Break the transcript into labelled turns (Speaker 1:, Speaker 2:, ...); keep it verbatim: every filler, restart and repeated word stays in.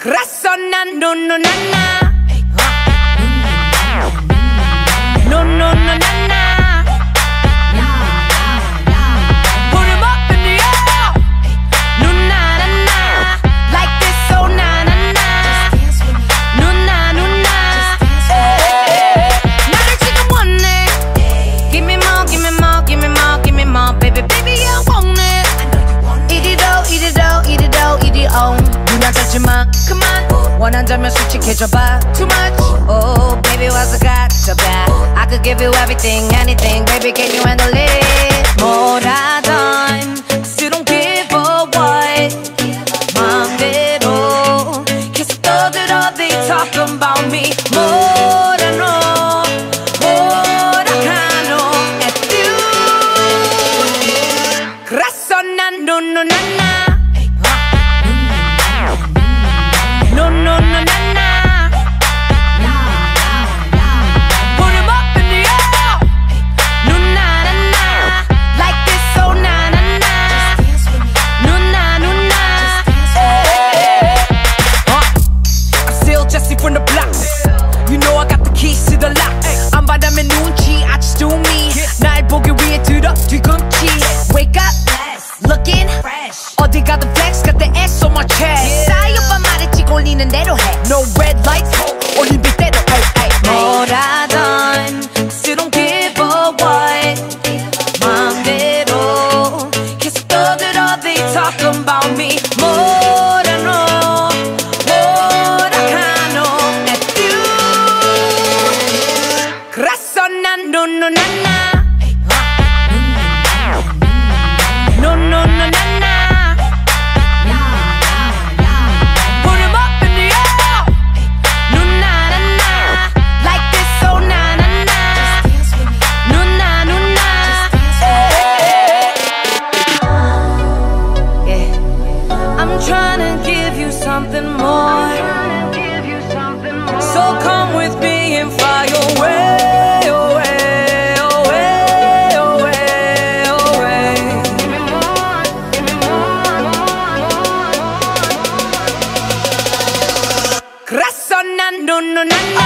Speaker 1: 그래서 난 노노나나 노노나나 Put 'em up in the air 누나나나 Like this so 나나나 누나 누나 나를 지금 원해 Give me more give me more give me more give me more Baby baby I want it 이리로 이리로 이리로 이리로 누나 잡지마 Come on 원한다면 솔직해져봐 Too much Oh baby 와서 가져봐 I could give you everything anything Baby can you handle it 뭐라던 Still don't give a what 맘대로 계속 떠들어 They talk about me 뭐라 너 뭐라 하노 attitude 그래서 난 노노나나 No, no, no, no, no. Put 'em up in the air. No, na, na, na. Like this, so na, na, na. No, na, no, na. Uh, I'm still Jesse from the block. You know I got the keys to the lock. 안 받으면 눈치, I just do me. 날 보기 위해 들어 뒤꿈치. Wake up, looking fresh. 어디 가든 flex, got the S on my chest. 싸이 오빠 말했지 꼴리는 대로 해. No red lights, 올림픽대로 해. 뭐라던, still don't give a what. 맘대로 계속 떠들어 they talk about me. 뭐라 너, 뭐라 하노 attitude. 그래서 난 노노나나. No, no, no, no, no. Put 'em up in the air. No, na, na, na. Like this, so na, na, na. No, na, no, na. Yeah. I'm trying to give you something more. So come with me and fly away. 그래서 난 노노나나